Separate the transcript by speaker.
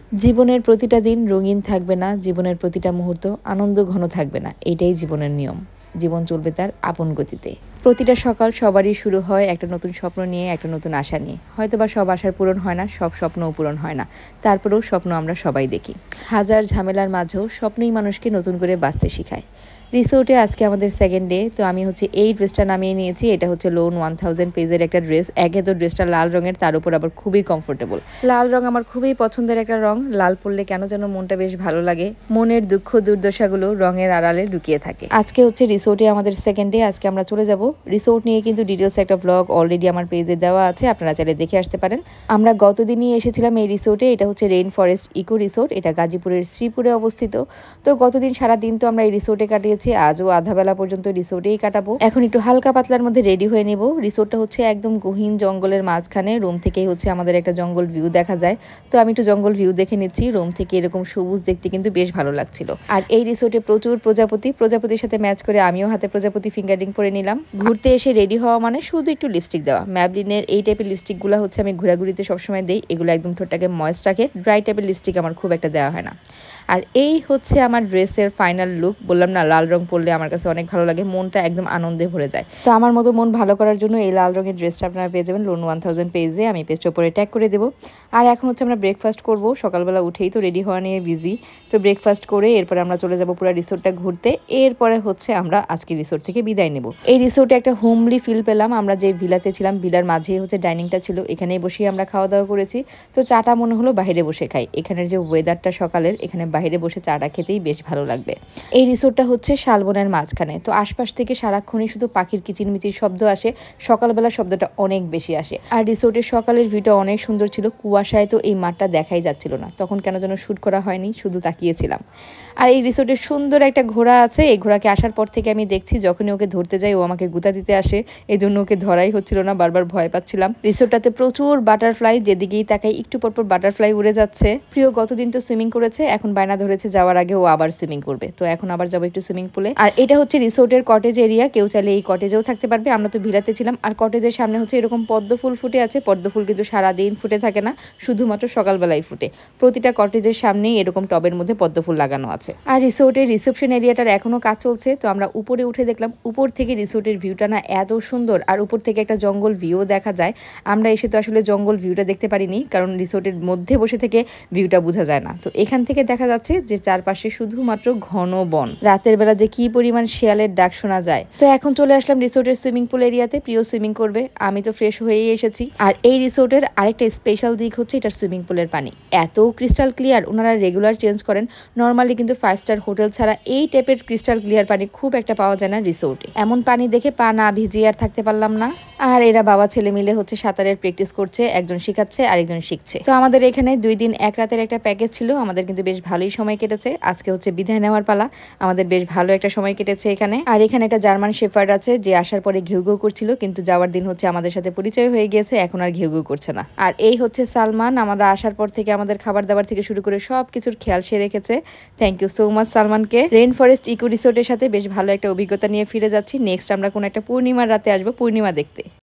Speaker 1: জীবনের প্রতিটা দিন রঙিন থাকবে না, জীবনের প্রতিটা মুহূর্ত আনন্দ ঘন থাকবে না। এটাই জীবনের নিয়ম। জীবন চলবে তার আপন গতিতে। প্রতিটা সকাল সবারই শুরু হয় একটা নতুন স্বপ্ন নিয়ে, একটা নতুন আশা নিয়ে। হয়তোবা সব আশার পূরণ হয় না, সব স্বপ্নও পূরণ হয় না। তারপরেও স্বপ্ন আমরা সবাই দেখি। হাজার ঝামেলার মাঝেও স্বপ্নই মানুষকে নতুন করে বাঁচতে শেখায়। রিসোর্টে আজকে আমাদের সেকেন্ড ডে। তো আমি এই ড্রেসটা নামিয়ে নিয়েছি। এটা লোন 1000 পেজের একটা ড্রেস। একে তো ড্রেসটা লাল রঙের, তার উপর আবার খুবই কমফোর্টেবল। লাল রং আমার খুবই পছন্দের একটা রং। লাল পরলে কেন যেন মনটা বেশ ভালো লাগে। মনের দুঃখ দুর্দশাগুলো রঙের আড়ালে লুকিয়ে থাকে। আজকে রিসোর্টে আমাদের সেকেন্ড ডে। আজকে আমরা চলে যাব। রিসোর্ট নিয়ে কিন্তু ডিটেলস একটা ব্লগ অলরেডি আমার পেজে দেওয়া আছে, আপনারা চাইলে দেখে আসতে পারেন। আমরা গতদিনই এসেছিলাম এই রিসোর্টে। এটা রেইন ফরেস্ট ইকো রিসোর্ট। এটা গাজীপুরের শ্রীপুরে অবস্থিত। তো গতদিন সারাদিন তো আমরা এই রিসোর্টে কাটিয়েছি, আজও আধাবেলা পর্যন্ত রিসোর্টেই কাটাবো। এখন একটু হালকা পাতলার মধ্যে রেডি হয়ে নেব। রিসোর্টটা একদম গহীন জঙ্গলের মাঝখানে। রুম থেকেই আমাদের একটা জঙ্গল ভিউ দেখা যায়। তো আমি একটু জঙ্গল ভিউ দেখে নিচ্ছি। রুম থেকে এরকম সবুজ দেখতে কিন্তু বেশ ভালো লাগছিল। আর এই রিসোর্টে প্রচুর প্রজাপতির সাথে ম্যাচ করে আমিও হাতে প্রজাপতি ফিঙ্গারিং পরে নিলাম। ঘুরতে এসে রেডি হওয়া মানে শুধু একটু লিপস্টিক দেওয়া। ম্যাবলিনের এই টাইপের লিপস্টিকগুলো আমি ঘোরাঘুরিতে সবসময় দেই। এগুলো একদম ঠোঁটটাকে ময়েস্ট রাখে। ড্রাই টাইপের লিপস্টিক আমার খুব একটা দেওয়া হয় না। আর এই আমার ড্রেসের ফাইনাল লুক। বললাম না, লাল রং পরলে আমার কাছে অনেক ভালো লাগে, মনটা একদম আনন্দে ভরে যায়। তো আমার মতো মন ভালো করার জন্য এই লাল রঙের ড্রেসটা আপনারা পেয়ে যাবেন লোন 1000 পেজে। আমি পেজটা উপরে ট্যাগ করে দেবো। আর এখন আমরা ব্রেকফাস্ট করব। সকালবেলা উঠেই তো রেডি হওয়া নিয়ে বিজি। তো ব্রেকফাস্ট করে এরপরে আমরা চলে যাব পুরো রিসোর্টটা ঘুরতে। এরপরে আমরা আজকে রিসোর্ট থেকে বিদায় নেব। এই রিসোর্টে একটা হোমলি ফিল পেলাম। আমরা যে ভিলাতে ছিলাম, ভিলার মাঝেই ডাইনিংটা ছিল। এখানেই বসেই আমরা খাওয়া দাওয়া করেছি। তো চাটা মনে হলো বাইরে বসে খাই। এখানের যে ওয়েদারটা সকালের, এখানে বাইরে বসে চাটা খেতেই বেশ ভালো লাগবে। এই রিসোর্টটা শালবনের মাঝখানে। তো আশপাশ থেকে সারাক্ষণই শুধু পাখির কিচিরমিচির শব্দ আসে। সকালবেলা শব্দটা অনেক বেশি আসে। আর রিসোর্টের সকালের ভিউটা অনেক সুন্দর ছিল। কুয়াশায় তো এই মাঠটা দেখাই যাচ্ছিল না। তখন কেন যেন শ্যুট করা হয়নি, শুধু তাকিয়েছিলাম। আর এই রিসোর্টের সুন্দর একটা ঘোড়া আছে। এই ঘোড়াকে আসার পর থেকে আমি দেখছি, যখনই ওকে ধরতে যাই ও আমাকে গুঁতা দিতে আসে। এই জন্য ওকে ধরাই হচ্ছিল না, বারবার ভয় পাচ্ছিলাম। রিসোর্টটাতে প্রচুর বাটারফ্লাই, যেদিকেই তাকাই একটু পরপর বাটারফ্লাই উড়ে যাচ্ছে। প্রিয় গতদিন তো সুইমিং করেছে, এখন বায়না ধরেছে যাওয়ার আগে ও আবার সুইমিং করবে। তো এখন আবার যাবো একটু সুইমিং পুলে। আর এটা রিসোর্টের কটেজ এরিয়া। কেউ চাইলে এই কটেজেও থাকতে পারবে। আমরা তো ভিলাতে ছিলাম। আর কটেজের সামনে এরকম পদ্ম ফুল ফুটে আছে। পদ্ম ফুল কিন্তু সারাদিন ফুটে থাকে না, শুধুমাত্র সকালবেলায় ফুটে। প্রতিটা কটেজের সামনেই এরকম টবের মধ্যে পদ্ম ফুল লাগানো আছে। আর রিসোর্টের রিসেপশন এরিয়াটার এখনো কাজ চলছে। তো আমরা উপরে উঠে দেখলাম, উপর থেকে রিসোর্টের ভিউটা না এত সুন্দর। আর উপর থেকে একটা জঙ্গল ভিউ দেখা যায়। আমরা এসে তো জঙ্গল ভিউটা দেখতে পারিনি, কারণ রিসোর্টের মধ্যে বসে থেকে ভিউটা বোঝা যায় না। তো এখান থেকে দেখা যাচ্ছে যে চারপাশে শুধুমাত্র ঘন বন। রাতের বেলা যে কি পরিমাণ শিয়ালের ডাক শোনা যায়। তো এখন চলে আসলাম রিসোর্টের সুইমিং পুল এরিয়াতে। প্রিয় সুইমিং করবে, আমি তো ফ্রেশ হয়েই এসেছি। আর এই রিসোর্টের আরেকটা স্পেশাল দিক এটার সুইমিং পুলের পানি এত ক্রিস্টাল ক্লিয়ার। ওনারা রেগুলার চেঞ্জ করেন। নর্মালি কিন্তু 5 স্টার হোটেল ছাড়া এই টাইপের ক্রিস্টাল ক্লিয়ার পানি খুব একটা পাওয়া যায় না রিসোর্টে। এমন পানি দেখে পা না ভিজিয়ে আর থাকতে পারলাম না। আর এরা বাবা ছেলে মিলে সাঁতারের প্র্যাকটিস করছে। একজন শিখাচ্ছে, আরেকজন শিখছে। তো আমাদের এখানে 2 দিন 1 রাতের একটা প্যাকেজ ছিল। আমাদের কিন্তু বেশ ভালোই সময় কেটেছে। আজকে বিদায় নেওয়ার পালা। আমাদের বেশ ভালো একটা সময় কেটেছে এখানে। আর এখানে একটা জার্মান শেফার্ড আছে, যে আসার পরে ঘেউ ঘেউ করছিল, কিন্তু যাওয়ার দিন আমাদের সাথে পরিচয় হয়ে গিয়েছে। এখন আর ঘেউ ঘেউ করছে না। আর এই সালমান। আমরা আসার পর থেকে আমাদের খাবার দাবার থেকে শুরু করে সবকিছুর খেয়াল সে রেখেছে। থ্যাংক ইউ সো মাচ সালমানকে। রেইন ফরেস্ট ইকো রিসোর্টের সাথে বেশ ভালো একটা অভিজ্ঞতা নিয়ে ফিরে যাচ্ছি। নেক্সট আমরা কোনো একটা পূর্ণিমার রাতে আসবো পূর্ণিমা দেখতে।